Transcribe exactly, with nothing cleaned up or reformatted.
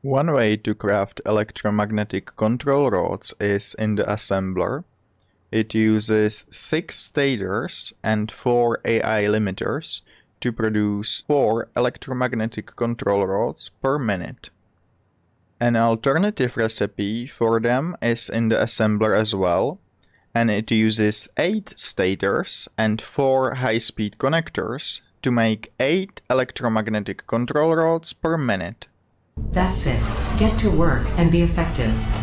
One way to craft electromagnetic control rods is in the assembler. It uses six stators and four A I limiters to produce four electromagnetic control rods per minute. An alternative recipe for them is in the assembler as well, and it uses eight stators and four high-speed connectors to make eight electromagnetic control rods per minute. That's it. Get to work and be effective.